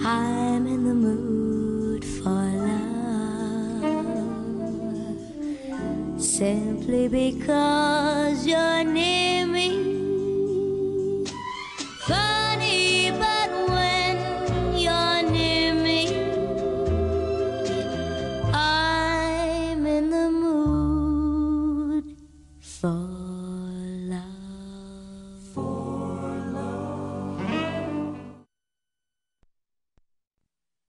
I'm in the mood for love simply because you're near me. Funny, but when you're near me, I'm in the mood for